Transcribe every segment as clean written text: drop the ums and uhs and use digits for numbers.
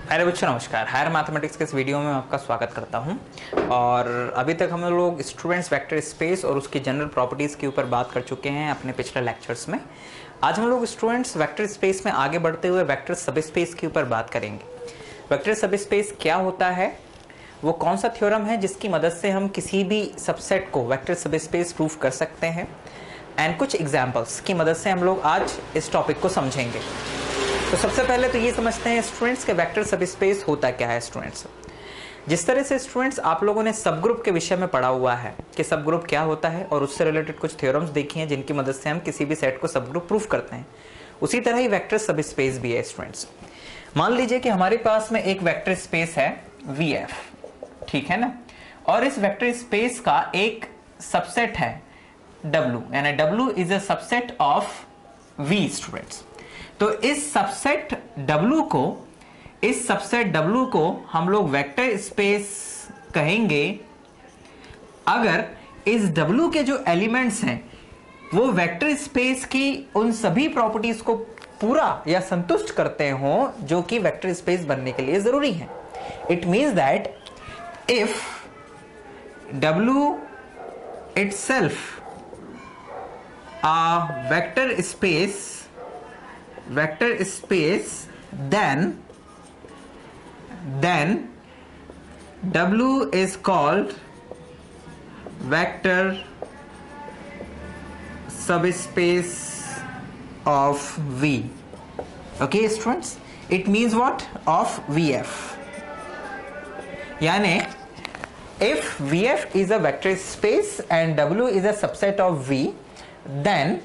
अरे बच्चों नमस्कार। हायर मैथमेटिक्स के इस वीडियो में आपका स्वागत करता हूं। और अभी तक हम लोग स्टूडेंट्स वेक्टर स्पेस और उसकी जनरल प्रॉपर्टीज़ के ऊपर बात कर चुके हैं अपने पिछले लेक्चर्स में। आज हम लोग स्टूडेंट्स वेक्टर स्पेस में आगे बढ़ते हुए वेक्टर सब स्पेस के ऊपर बात करेंगे। वेक्टर सब स्पेस क्या होता है, वो कौन सा थ्योरम है जिसकी मदद से हम किसी भी सबसेट को वेक्टर सब स्पेस प्रूफ कर सकते हैं, एंड कुछ एग्जाम्पल्स की मदद से हम लोग आज इस टॉपिक को समझेंगे। तो सबसे पहले तो ये समझते हैं स्टूडेंट्स के वेक्टर सब स्पेस होता क्या है। स्टूडेंट्स, जिस तरह से स्टूडेंट्स आप लोगों ने सब ग्रुप के विषय में पढ़ा हुआ है कि सब ग्रुप क्या होता है और उससे रिलेटेड कुछ थ्योरम्स देखी हैं जिनकी मदद से हम किसी भी सेट को सब ग्रुप प्रूफ करते हैं, उसी तरह ही वेक्टर सब स्पेस भी है। स्टूडेंट्स, मान लीजिए कि हमारे पास में एक वेक्टर स्पेस है VF, ठीक है ना, और इस वेक्टर स्पेस का एक सबसेट है W, यानी W is a subset of V। Students, तो इस सबसेट W को हम लोग वेक्टर स्पेस कहेंगे अगर इस W के जो एलिमेंट्स हैं वो वेक्टर स्पेस की उन सभी प्रॉपर्टीज को पूरा या संतुष्ट करते हो जो कि वेक्टर स्पेस बनने के लिए जरूरी है। It means that if W itself a vector space, then W is called vector subspace of V. Okay students, it means what? Of VF. यानी if VF is a vector space and W is a subset of V, then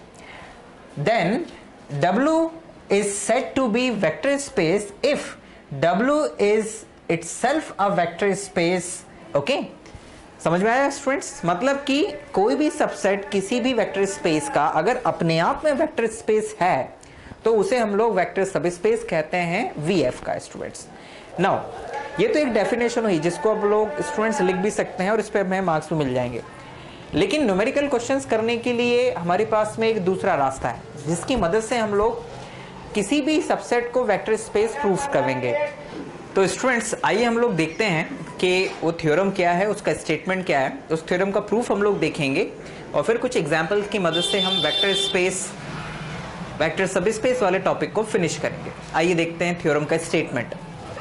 W is said to be vector space if W is itself a vector space. Okay, समझ में आया students? मतलब कि कोई भी subset किसी भी vector space का अगर अपने आप में वेक्टर स्पेस है तो उसे हम लोग वेक्टर सब स्पेस कहते हैं VF का। स्टूडेंट्स, नाउ ये तो एक डेफिनेशन हुई जिसको आप लोग स्टूडेंट्स लिख भी सकते हैं और इस पर हमें मार्क्स भी मिल जाएंगे। लेकिन न्यूमेरिकल क्वेश्चंस करने के लिए हमारे पास में एक दूसरा रास्ता है जिसकी मदद से हम लोग किसी भी सबसेट को वेक्टर स्पेस प्रूफ करेंगे। तो स्टूडेंट्स आइए हम लोग देखते हैं कि वो थ्योरम क्या है, उसका स्टेटमेंट क्या है, उस थ्योरम का प्रूफ हम लोग देखेंगे और फिर कुछ एग्जाम्पल्स की मदद से हम वेक्टर सब स्पेस वाले टॉपिक को फिनिश करेंगे। आइए देखते हैं थ्योरम का स्टेटमेंट।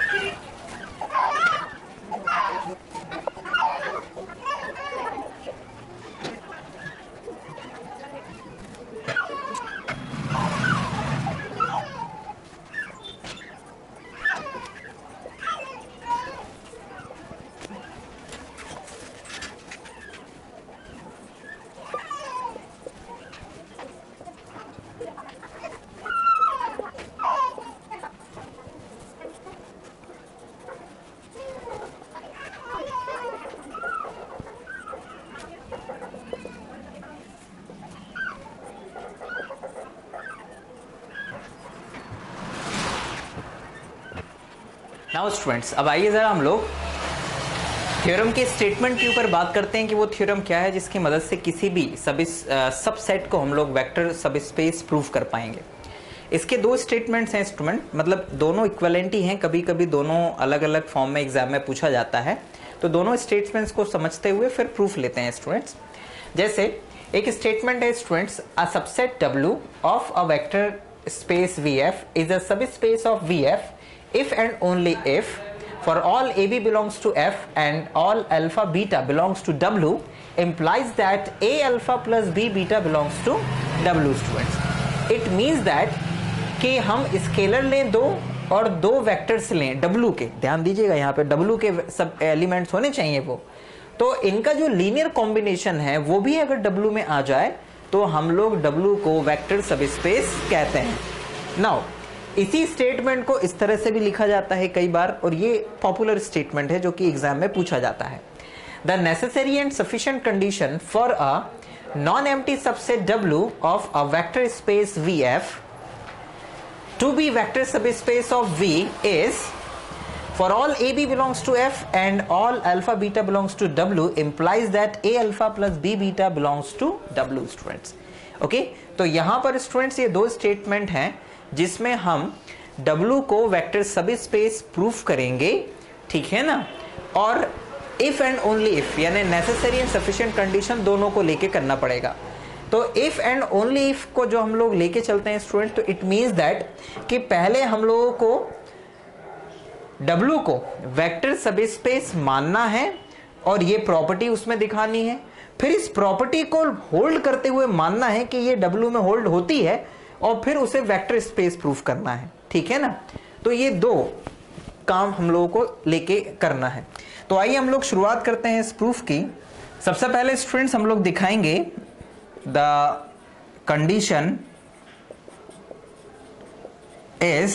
नाउ स्टूडेंट्स, अब आइए जरा हम लोग थ्योरम के स्टेटमेंट के ऊपर बात करते हैं कि वो थ्योरम क्या है जिसकी मदद से किसी भी सबसेट को हम लोग वेक्टर सब स्पेस प्रूफ कर पाएंगे। इसके दो स्टेटमेंट्स हैं स्टूडेंट, मतलब दोनों इक्विवेलेंट ही हैं, कभी कभी दोनों अलग अलग फॉर्म में एग्जाम में पूछा जाता है, तो दोनों स्टेटमेंट्स को समझते हुए फिर प्रूफ लेते हैं स्टूडेंट्स। जैसे एक स्टेटमेंट है students, a subset W of a vector space VF is a subspace of VF if and only if for all AB belongs to F and all alpha beta belongs to W implies that A alpha plus B beta belongs to W। students, it means that कि हम scalar लें दो और दो vectors लें W के, ध्यान दीजिएगा यहाँ पे W के सब एलिमेंट्स होने चाहिए वो, तो इनका जो लीनियर कॉम्बिनेशन है वो भी अगर W में आ जाए तो हम लोग W को वेक्टर सब स्पेस कहते हैं। नाउ इसी स्टेटमेंट को इस तरह से भी लिखा जाता है कई बार, और ये पॉपुलर स्टेटमेंट है जो कि एग्जाम में पूछा जाता है। The necessary and sufficient condition for a non empty subset W of a vector space VF to be vector subspace of V is for all AB belongs to F and all alpha beta belongs to W implies that A alpha plus B beta belongs to W। Students, okay, तो यहां पर students ये दो statement हैं जिसमें हम W को vector सब स्पेस प्रूफ करेंगे, ठीक है ना, और इफ एंड ओनली इफ यानी नेसेसरी एंड सफिशिएंट कंडीशन दोनों को लेके करना पड़ेगा। तो इफ एंड ओनली इफ को जो हम लोग लेके चलते हैं स्टूडेंट, तो इट मींस दैट कि पहले हम लोगों को W को वेक्टर सब स्पेस मानना है और ये प्रॉपर्टी उसमें दिखानी है, फिर इस प्रॉपर्टी को होल्ड करते हुए मानना है कि ये W में होल्ड होती है और फिर उसे वेक्टर स्पेस प्रूफ करना है, ठीक है ना। तो ये दो काम हम लोगों को लेके करना है। तो आइए हम लोग शुरुआत करते हैं इस प्रूफ की। सबसे पहले स्टूडेंट्स हम लोग दिखाएंगे द कंडीशन इज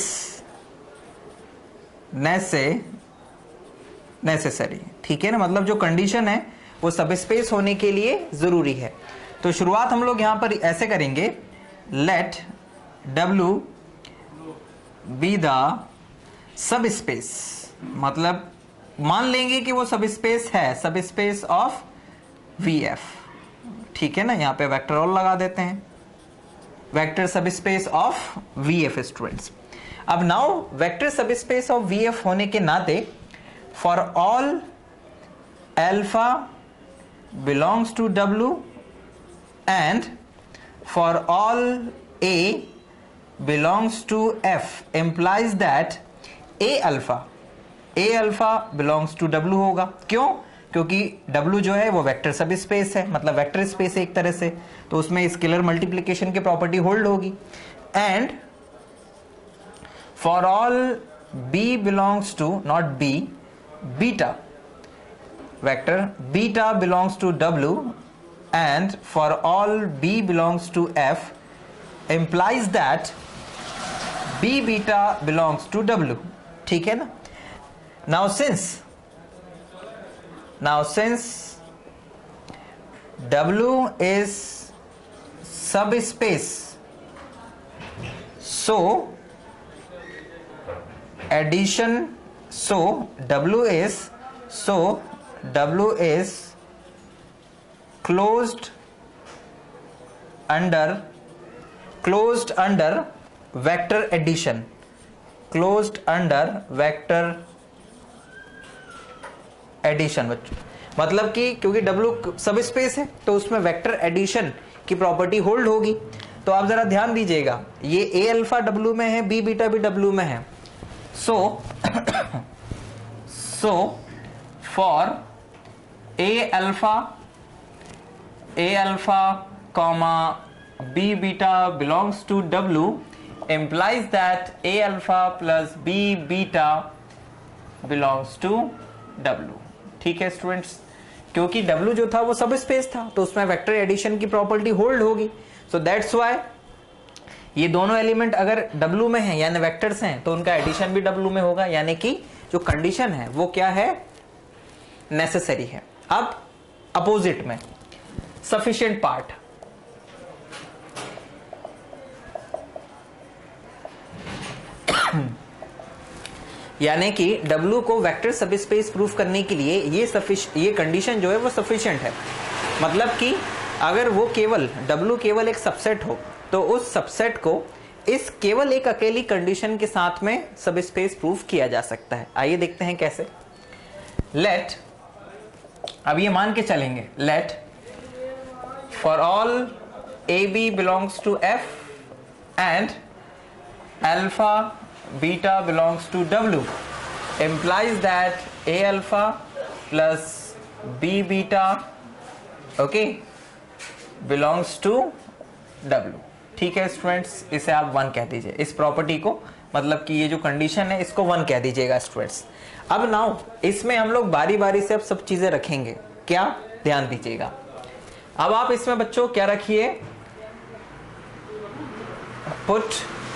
नेसेसरी, ठीक है ना, मतलब जो कंडीशन है वो सब स्पेस होने के लिए जरूरी है। तो शुरुआत हम लोग यहां पर ऐसे करेंगे, let W be the subspace, मतलब मान लेंगे कि वो सब स्पेस है, सब स्पेस ऑफ VF, ठीक है ना। यहां पे वेक्टर और लगा देते हैं, vector subspace of VF students. अब now vector subspace of VF होने के नाते for all alpha belongs to W and for all A belongs to F implies that A alpha belongs to W होगा। क्यों? क्योंकि W जो है वो वेक्टर सब स्पेस है, मतलब वेक्टर स्पेस है एक तरह से, तो उसमें स्केलर मल्टीप्लिकेशन की प्रॉपर्टी होल्ड होगी। And for all B belongs to not B beta, vector beta belongs to W and for all B belongs to F implies that B beta belongs to W, ठीक है ना। now since W is subspace, so W is closed under vector addition, बच्चों, मतलब कि क्योंकि W सब space है तो उसमें वेक्टर एडिशन की प्रॉपर्टी होल्ड होगी। तो आप जरा ध्यान दीजिएगा, ये A अल्फा W में है, B बीटा भी W में है। so for A alpha comma B beta belongs to W implies that A alpha plus B beta belongs to W, ठीक है स्टूडेंट्स। क्योंकि W जो था वो सब स्पेस था तो उसमें वेक्टर एडिशन की प्रॉपर्टी होल्ड होगी। सो दैट्स व्हाई ये दोनों एलिमेंट अगर W में हैं यानी वेक्टर्स हैं तो उनका एडिशन भी W में होगा, यानी कि जो कंडीशन है वो क्या है, नेसेसरी है। अब अपोजिट में सफिशिएंट पार्ट, यानी कि W को वेक्टर सब स्पेस प्रूफ करने के लिए ये कंडीशन जो है वो सफिशिएंट है। मतलब कि अगर वो W केवल एक सबसेट हो तो उस सबसेट को इस केवल एक अकेली कंडीशन के साथ में सब स्पेस प्रूफ किया जा सकता है। आइए देखते हैं कैसे। लेट, अब ये मान के चलेंगे, let for all AB belongs to F and alpha beta belongs to W implies that A alpha plus B beta belongs to W, ठीक है स्टूडेंट्स। इसे आप 1 कह दीजिए, इस प्रॉपर्टी को, मतलब कि ये जो कंडीशन है इसको 1 कह दीजिएगा स्टूडेंट्स। अब नाउ इसमें हम लोग बारी बारी से अब सब चीजें रखेंगे, क्या, ध्यान दीजिएगा। अब आप इसमें बच्चों क्या रखिए, put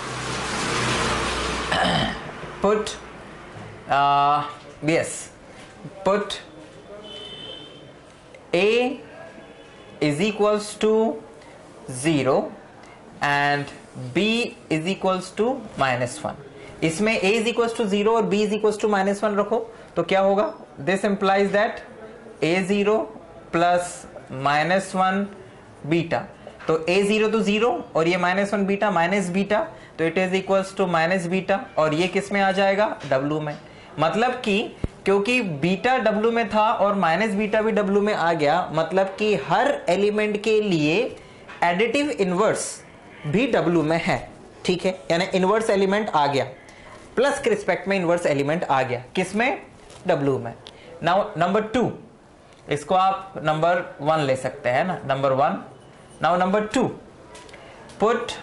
A is equals to 0 and B is equals to -1। इसमें A is equals to 0 और B is equals to -1 रखो तो क्या होगा, this implies that A0 plus -1 beta. तो a0 तो 0 और ये -1 बीटा माइनस बीटा, तो it is equals to minus beta, और ये किस में आ जाएगा, W में। मतलब कि क्योंकि बीटा W में था और माइनस बीटा भी W में आ गया, मतलब कि हर एलिमेंट के लिए एडिटिव इनवर्स भी W में है, ठीक है, यानी इनवर्स एलिमेंट आ गया, प्लस के रिस्पेक्ट में इनवर्स एलिमेंट आ गया, किसमें, W में। नाउ नंबर 2, इसको आप नंबर 1 ले सकते हैं ना, number 1। Now number 2, put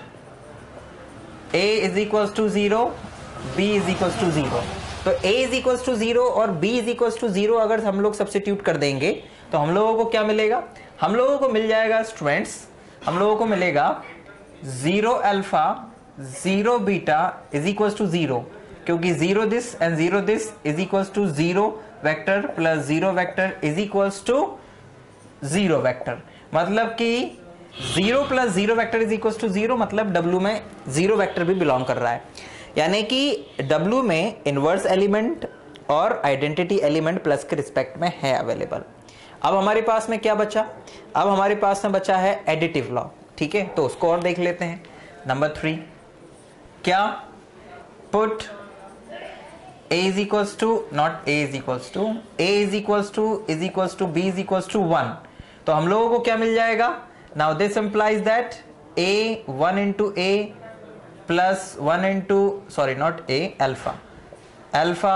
a is equals to 0, b is equals to 0। तो a इज इक्वल्स टू 0 और b इज इक्वल्स टू 0 अगर हम लोग सब्स्टिट्यूट कर देंगे तो हम लोगों को क्या मिलेगा, हम लोगों को मिल जाएगा स्टूडेंट्स, हम लोगों को मिलेगा 0 alpha 0 beta is equals to 0, क्योंकि 0 this and 0 this is equals to 0 vector plus 0 vector is equals to 0 vector. मतलब कि 0 plus 0 vector is equals to 0, मतलब W में 0 वेक्टर भी बिलोंग कर रहा है, यानी कि W में इनवर्स एलिमेंट और आइडेंटिटी एलिमेंट प्लस के रिस्पेक्ट में है अवेलेबल। अब हमारे पास में क्या बचा, अब हमारे पास में बचा है एडिटिव लॉ, ठीक है, तो उसको और देख लेते हैं। नंबर 3 क्या, put a is equals to, not a is equals to, a is equals to b is equals to 1, तो हम लोगों को क्या मिल जाएगा, now this implies that a 1 into a plus 1 into, sorry not a, alpha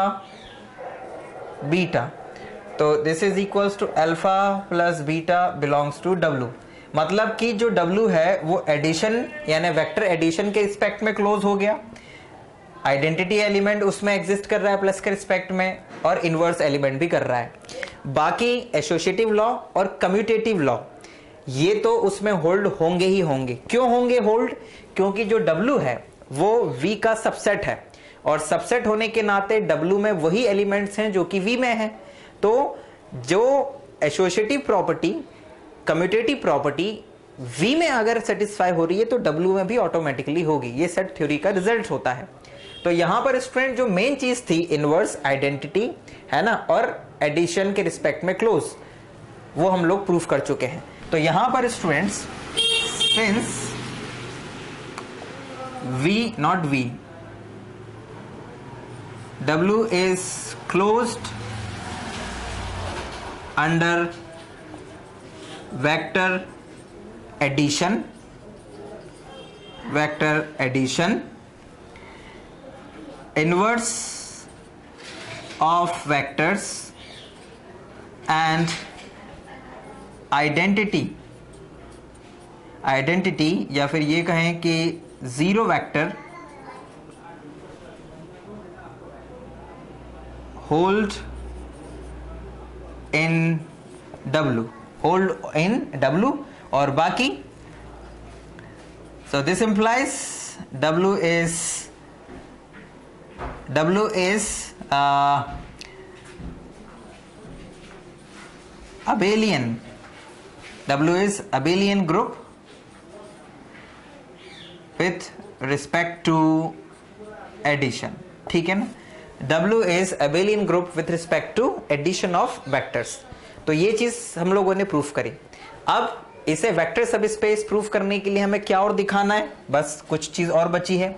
beta, तो this is equals to alpha plus beta belongs to W। मतलब कि जो W है वो एडिशन यानी वेक्टर एडिशन के रिस्पेक्ट में क्लोज हो गया, आइडेंटिटी एलिमेंट उसमें एग्जिस्ट कर रहा है प्लस के रिस्पेक्ट में, और इनवर्स एलिमेंट भी कर रहा है। बाकी एसोसिएटिव लॉ और कम्यूटेटिव लॉ ये तो उसमें होल्ड होंगे ही होंगे। क्यों होंगे होल्ड, क्योंकि जो W है वो V का सबसेट है, और सबसेट होने के नाते W में वही एलिमेंट्स हैं जो कि V में हैं। तो जो associative property, commutative property V में अगर सेटिस्फाई हो रही है तो W में भी ऑटोमेटिकली होगी। ये सेट थ्योरी का रिजल्ट होता है। तो यहां पर स्टूडेंट जो मेन चीज थी इनवर्स आइडेंटिटी है ना, और एडिशन के रिस्पेक्ट में क्लोज, वो हम लोग प्रूफ कर चुके हैं। तो यहां पर students since V not V, W is closed under vector addition, inverse of vectors and identity या फिर ये कहें कि 0 वेक्टर hold in W, और बाकी, so this implies W is abelian, W is abelian group with respect to addition, ठीक है ना, W is abelian group with respect to addition of vectors। तो ये चीज हम लोगों ने प्रूफ करी। अब इसे वेक्टर सब स्पेस प्रूफ करने के लिए हमें क्या और दिखाना है, बस कुछ चीज और बची है।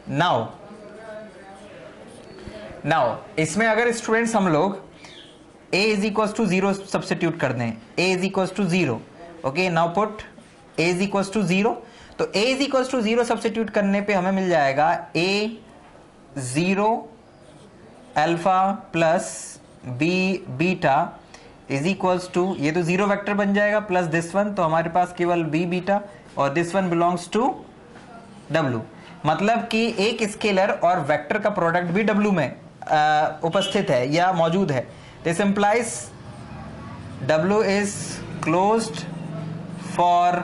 नाउ इसमें अगर स्टूडेंट्स हम लोग a is equal to 0 substitute कर दें, a is equal to 0, okay, now put a is equal to 0, तो a is equal to 0 substitute करने पे हमें मिल जाएगा a 0 alpha plus b beta is equals to, ये तो 0 वेक्टर बन जाएगा, प्लस दिस वन, तो हमारे पास केवल b बीटा, और this one belongs to W। मतलब कि एक स्केलर और वेक्टर का प्रोडक्ट भी W में उपस्थित है या मौजूद है। This implies W is closed for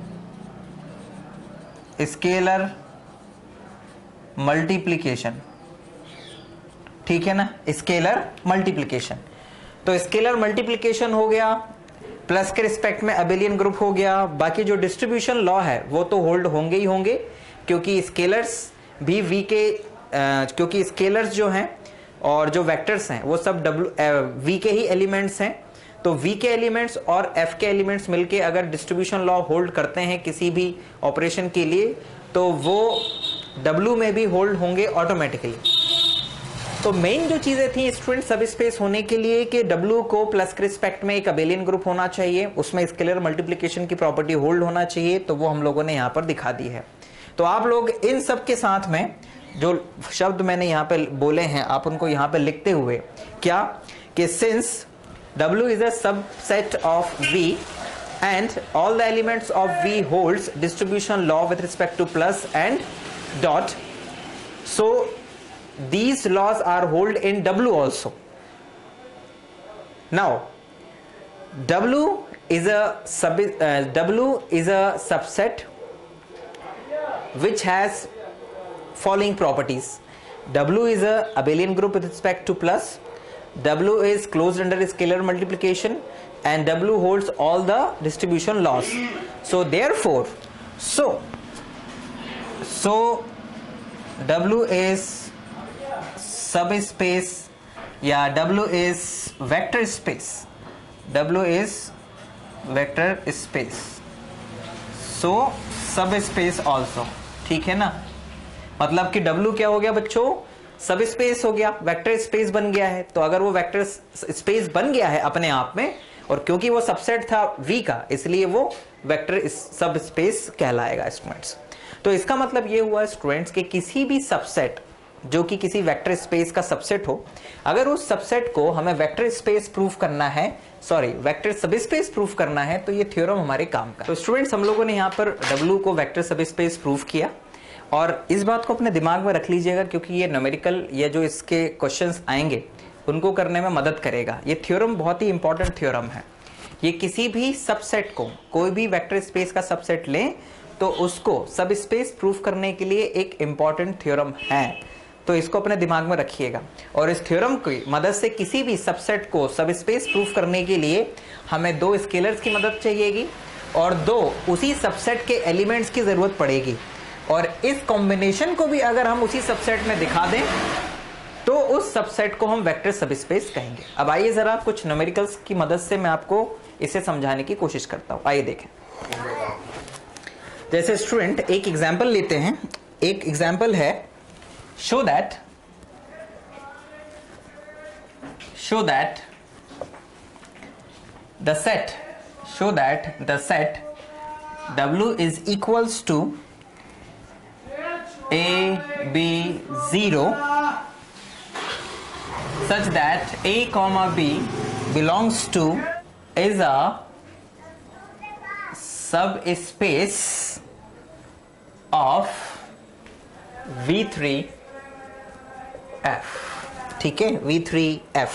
scalar multiplication, ठीक है ना, स्केलर मल्टीप्लीकेशन। तो स्केलर मल्टीप्लीकेशन हो गया, प्लस के रिस्पेक्ट में अबेलियन ग्रुप हो गया। बाकी जो डिस्ट्रीब्यूशन लॉ है वो तो होल्ड होंगे ही होंगे, क्योंकि स्केलर्स भी V के क्योंकि स्केलर्स जो हैं और जो वेक्टर्स हैं वो सब V के ही एलिमेंट्स हैं। तो V के एलिमेंट्स और F के एलिमेंट्स मिलके अगर डिस्ट्रीब्यूशन लॉ होल्ड करते हैं किसी भी ऑपरेशन के लिए, तो वो W में भी होल्ड होंगे ऑटोमेटिकली। तो मेन जो चीजें थी स्टूडेंट सब स्पेस होने के लिए कि W को प्लस के रिस्पेक्ट में एक अबेलियन ग्रुप होना चाहिए, उसमें स्केलर मल्टीप्लिकेशन की प्रॉपर्टी होल्ड होना चाहिए, तो वो हम लोगों ने यहां पर दिखा दी है। तो आप लोग इन सब के साथ में जो शब्द मैंने यहां पे बोले हैं आप उनको यहां पे लिखते हुए क्या कि since W is a subset of V and all the elements of V holds distribution law with respect to plus and dot, so these laws are hold in W also. Now W is a subset which has following properties. W is a abelian group with respect to plus, W is closed under scalar multiplication, and W holds all the distribution laws. So therefore, so W is subspace, या W is vector space, W is vector space, so subspace also, ठीक है ना। मतलब कि W क्या हो गया बच्चों, सब स्पेस हो गया, वेक्टर स्पेस बन गया है। तो अगर वो वेक्टर स्पेस बन गया है अपने आप में, और क्योंकि वो सबसेट था V का, इसलिए वो वेक्टर सब स्पेस कहलाएगा स्टूडेंट्स। तो इसका मतलब ये हुआ स्टूडेंट्स कि किसी भी सबसेट जो कि किसी वेक्टर स्पेस का सबसेट हो, अगर उस सबसेट को हमें वेक्टर स्पेस प्रूफ करना है, वेक्टर सब स्पेस प्रूफ करना है, तो ये थ्योरम हमारे काम का। तो स्टूडेंट्स हम लोगों ने यहाँ पर W को वेक्टर सब स्पेस प्रूफ किया, और इस बात को अपने दिमाग में रख लीजिएगा क्योंकि ये न्यूमेरिकल या जो इसके क्वेश्चंस आएंगे उनको करने में मदद करेगा। ये थ्योरम बहुत ही इंपॉर्टेंट थ्योरम है। ये किसी भी सबसेट को, कोई भी वेक्टर स्पेस का सबसेट लें तो उसको सब स्पेस प्रूफ करने के लिए एक इंपॉर्टेंट थ्योरम है। तो इसको अपने दिमाग में रखिएगा, और इस थ्योरम की मदद से किसी भी सबसेट को सब स्पेस प्रूफ करने के लिए हमें दो स्केलर्स की मदद चाहिएगी और दो उसी सबसेट के एलिमेंट्स की जरूरत पड़ेगी, और इस कॉम्बिनेशन को भी अगर हम उसी सबसेट में दिखा दें तो उस सबसेट को हम वेक्टर सबस्पेस कहेंगे। अब आइए जरा कुछ न्यूमेरिकल्स की मदद से मैं आपको इसे समझाने की कोशिश करता हूं। आइए देखें। जैसे स्टूडेंट एक एग्जांपल लेते हैं। एक एग्जांपल है show that the set W is equals to A, B, 0 such that A, B belongs to is a subspace of V3F। ठीक है, V3F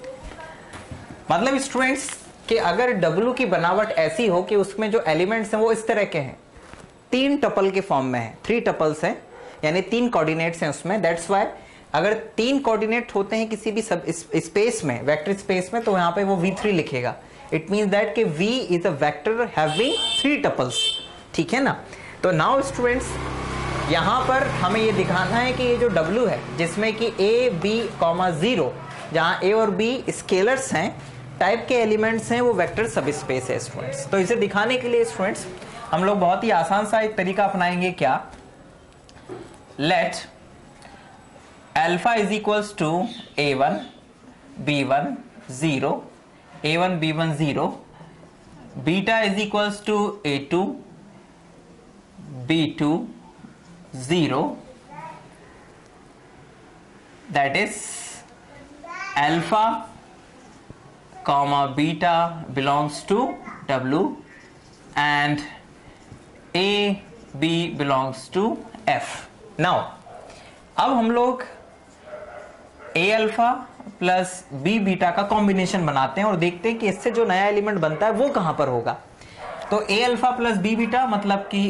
मतलब स्टूडेंट्स कि अगर W की बनावट ऐसी हो कि उसमें जो एलिमेंट्स हैं वो इस तरह के हैं, 3 टपल के फॉर्म में है, 3 टपल्स हैं, यानी 3 कोऑर्डिनेट्स हैं उसमें। दैट्स व्हाई अगर 3 कोऑर्डिनेट होते हैं किसी भी सब स्पेस में, वेक्टर स्पेस में, तो यहाँ पे वो V3 लिखेगा। इट मींस दैट कि V is a vector having 3 tuples. ठीक है ना। तो नाउ स्टूडेंट्स यहाँ पर हमें ये दिखाना है कि ये जो W है जिसमें कि A, B, 0, जहाँ A और B स्केलर्स हैं, टाइप के एलिमेंट्स हैं, वो वेक्टर सब स्पेस है स्टूडेंट्स। तो इसे दिखाने के लिए स्टूडेंट्स हम लोग बहुत ही आसान सा एक तरीका अपनाएंगे। क्या? Let alpha is equals to A1 B1 0, A1 B1 0, beta is equals to A2 B2 0, that is alpha comma beta belongs to W and A, B belongs to F. Now अब हम लोग A alpha plus B beta का combination बनाते हैं और देखते हैं कि इससे जो नया एलिमेंट बनता है वो कहां पर होगा। तो A alpha plus B beta मतलब कि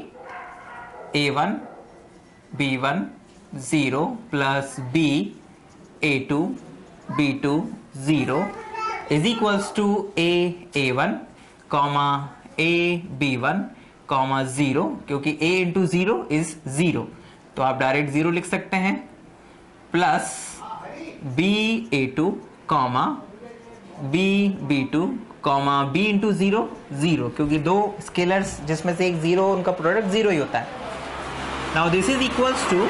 A1 B1 0 plus B A2 B2 0 is equals to A1 comma A B1 comma 0, क्योंकि A into 0 is 0, तो आप डायरेक्ट 0 लिख सकते हैं, plus B A2 comma b2 comma b into 0 0, क्योंकि दो स्केलर्स जिसमें से एक 0 उनका प्रोडक्ट 0 ही होता है। Now this is equals to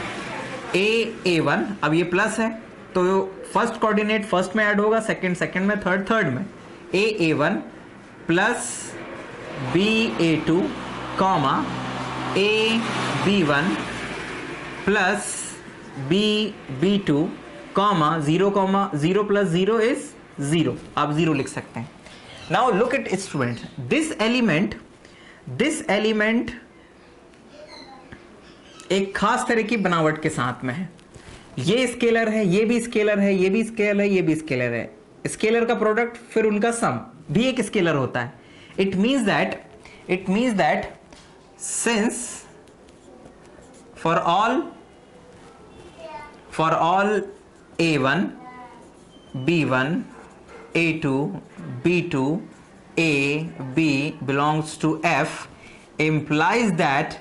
a1, अब ये प्लस है तो फर्स्ट कोऑर्डिनेट फर्स्ट में ऐड होगा, सेकंड सेकंड में, थर्ड थर्ड में, a1 plus b2 comma ab1 plus b2 comma 0 plus 0 is 0, आप 0 लिख सकते हैं। Now look at student, this element एक खास तरह की बनावट के साथ में है। ये स्केलर है, ये भी स्केलर है, ये भी स्केलर है, ये भी स्केलर है। स्केलर का प्रोडक्ट फिर उनका सम भी एक स्केलर होता है। It means that since for all a1 b1 a2 b2 a b belongs to f implies that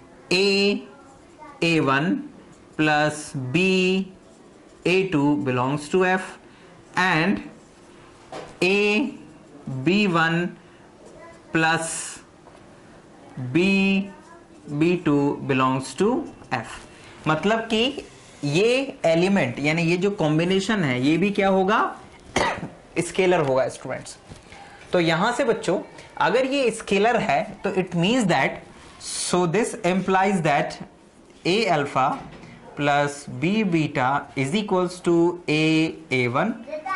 a1 plus b a2 belongs to f and a b1 plus b b2 belongs to f। मतलब कि ये element यानी ये जो combination है ये भी क्या होगा, स्केलर होगा स्टूडेंट्स। तो यहां से बच्चों अगर ये स्केलर है तो it means that, so this implies that a alpha plus b beta is equals to a1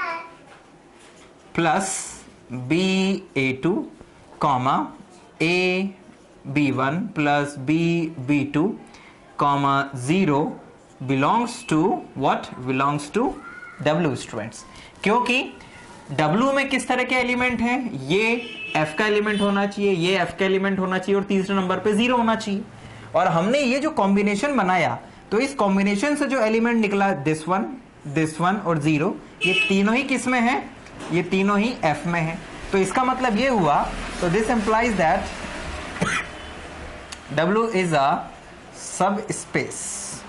plus b a2 comma a b1 plus b b2 comma 0 belongs to what? belongs to W students. क्योंकि W में किस तरह के element हैं, ये F का element होना चाहिए, ये F का एलिमेंट होना चाहिए और तीसरे नंबर पे 0 होना चाहिए। और हमने ये जो कॉम्बिनेशन बनाया तो इस कॉम्बिनेशन से जो एलिमेंट निकला दिस वन और 0, ये तीनों ही किस में है, ये तीनों ही F में है। तो इसका मतलब ये हुआ, तो this implies that W is a subspace,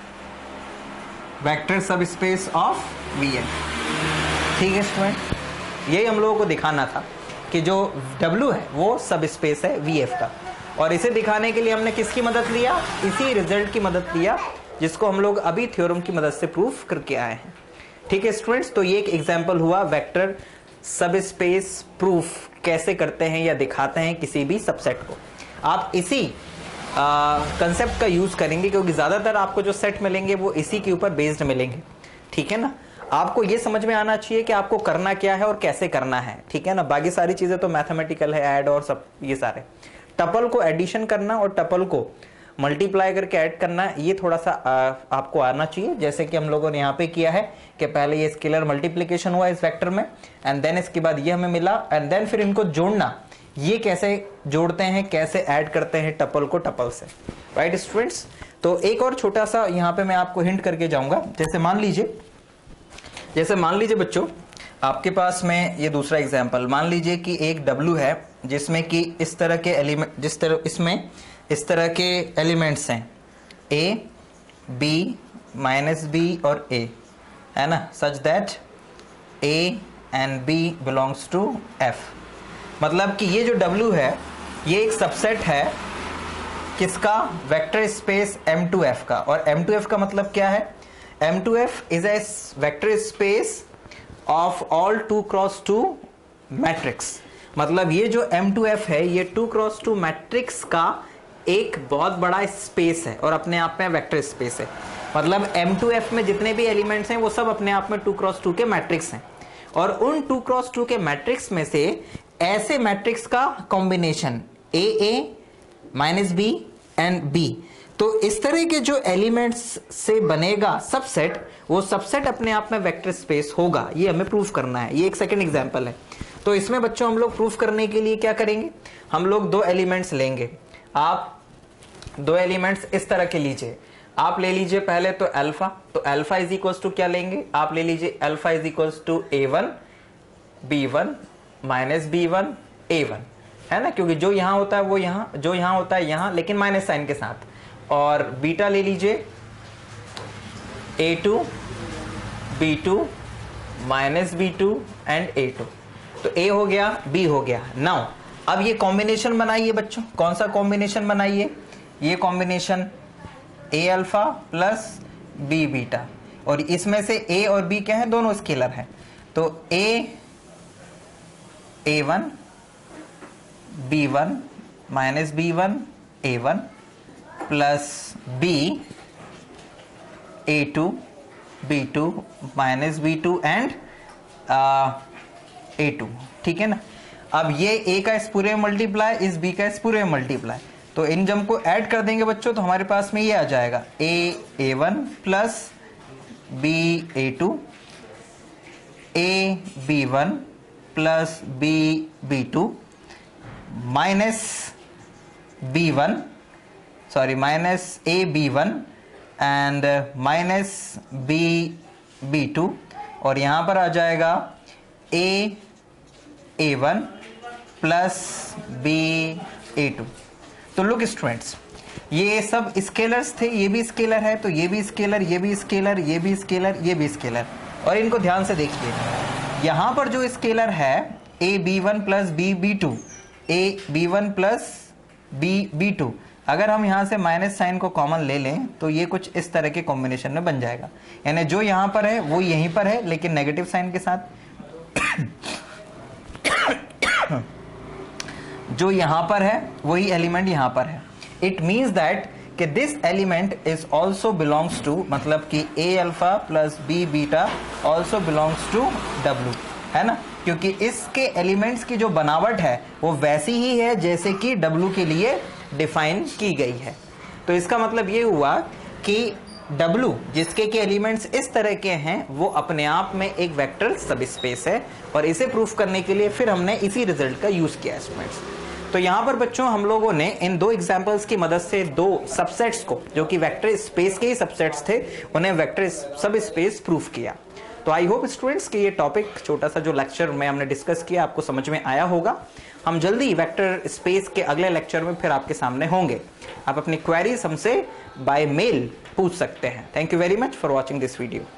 vector subspace of Vn। ठीक है स्टूडेंट, यही हम लोगों को दिखाना था कि जो W है वो सब स्पेस है Vf का। और इसे दिखाने के लिए हमने किसकी मदद लिया, इसी रिजल्ट की मदद लिया जिसको हम लोग अभी थ्योरम की मदद से प्रूफ करके आए हैं। ठीक है स्टूडेंट्स, तो ये एक एग्जाम्पल हुआ वेक्टर सब स्पेस प्रूफ कैसे करते हैं या दिखाते हैं किसी भी सबसेट को। आप इसी कंसेप्ट का यूज करेंगे क्योंकि ज्यादातर आपको जो सेट मिलेंगे वो इसी के ऊपर बेस्ड मिलेंगे। ठीक है ना, आपको ये समझ में आना चाहिए कि आपको करना क्या है और कैसे करना है। ठीक है ना, बाकी सारी चीजें तो मैथमेटिकल है, ऐड और सब ये सारे। टपल को एडिशन करना और टपल को मल्टीप्लाई करके ऐड करना, ये थोड़ा सा आपको आना चाहिए। जैसे कि हम लोगों ने यहाँ पे किया है कि पहले ये स्केलर मल्टीप्लीकेशन हुआ इस वेक्टर में, एंड देन इसके बाद ये हमें मिला, एंड देन फिर इनको जोड़ना, ये कैसे जोड़ते हैं, कैसे ऐड करते हैं टपल को टपल से। राइट स्टूडेंट्स, तो एक और छोटा सा यहाँ पे मैं आपको हिंट करके जाऊंगा। जैसे मान लीजिए बच्चों, आपके पास में ये दूसरा एग्जाम्पल, मान लीजिए कि एक W है जिसमें कि इस तरह के एलिमेंट, जिस तरह इसमें इस तरह के एलिमेंट्स हैं A, B, -B और A, है ना, such that A and B belongs to F। मतलब कि ये जो W है ये एक सबसेट है किसका, वेक्टर स्पेस M2F का। और M2F का मतलब क्या है, M2F is a vector space of all 2x2 matrix. मतलब ये जो M2F है ये 2x2 मैट्रिक्स का एक बहुत बड़ा स्पेस है और अपने आप में वेक्टर स्पेस है। मतलब M2F में जितने भी एलिमेंट्स हैं वो सब अपने आप में 2x2 के मैट्रिक्स हैं, और उन 2x2 के मैट्रिक्स में से ऐसे मैट्रिक्स का combination AA -B and B। तो इस तरह के जो एलिमेंट्स से बनेगा सबसेट, वो सबसेट अपने आप में वेक्टर स्पेस होगा। ये हमें प्रूफ करना है। ये एक सेकंड एग्जांपल है। तो इसमें बच्चों हम लोग प्रूफ करने के लिए क्या करेंगे, हम लोग दो एलिमेंट्स लेंगे। आप दो एलिमेंट्स इस तरह के लीजिए। आप ले लीजिए पहले तो अल्फा, तो अल्फा इज इक्वल्स टू क्या लेंगे, आप ले लीजिए alpha is equals to A1 B1 -B1 A1, है ना, क्योंकि जो यहां होता है वो यहां, जो यहां होता है यहां, लेकिन माइनस साइन के साथ। और बीटा ले लीजिए A2 B2 -b2 and a2। तो a हो गया, b हो गया। नाउ अब ये कॉम्बिनेशन बनाइए बच्चों। कौन सा कॉम्बिनेशन बनाइए? ये combination a alpha plus b beta, और इसमें से a और b क्या है? दोनों स्केलर हैं। तो a1 b1 minus b1 a1 plus b a2 b2 minus b2 and a2। ठीक है ना। अब ये a का इस पूरे में मल्टीप्लाई, इस b का इस पूरे में मल्टीप्लाई, तो इन जम को ऐड कर देंगे बच्चों, तो हमारे पास में ये आ जाएगा a1 plus b a2 a b1 plus b b2 minus b1 sorry minus a b1 and minus b b2, और यहां पर आ जाएगा a a1 plus b a2। तो लुक स्टूडेंट्स, ये सब स्केलर्स थे, ये भी स्केलर है, तो ये भी स्केलर, ये भी स्केलर, ये भी स्केलर, ये भी स्केलर। और इनको ध्यान से देखिए, यहां पर जो स्केलर है a b1 plus b b2, a b1 plus b b2, अगर हम यहां से माइनस साइन को कॉमन ले लें तो ये कुछ इस तरह के कॉम्बिनेशन में बन जाएगा। यानी जो यहां पर है वो यहीं पर है, लेकिन नेगेटिव साइन के साथ। जो यहां पर है वही एलिमेंट यहां पर है। इट मीन्स दैट कि this element is also belongs to, मतलब कि a alpha plus b beta also belongs to w, है ना, क्योंकि इसके एलिमेंट्स की जो बनावट है वो वैसी ही है जैसे कि w के लिए डिफाइन की गई है। तो इसका मतलब ये हुआ कि W जिसके के एलिमेंट्स इस तरह के हैं वो अपने आप में एक वेक्टर सबस्पेस है, और इसे प्रूफ करने के लिए फिर हमने इसी रिजल्ट का यूज किया स्टूडेंट्स। तो यहां पर बच्चों हम लोगों ने इन दो एग्जांपल्स की मदद से दो सबसेट्स को, जो कि वेक्टर स्पेस के ही सबसेट्स थे, उन्हें वेक्टर सबस्पेस प्रूफ किया। तो आई होप स्टूडेंट्स कि ये टॉपिक, छोटा सा जो लेक्चर में हमने डिस्कस किया, आपको समझ में आया होगा। हम जल्दी वेक्टर स्पेस के अगले लेक्चर में फिर आपके सामने होंगे। आप अपनी क्वेरीज हमसे बाय मेल पूछ सकते हैं। Thank you very much for watching this video.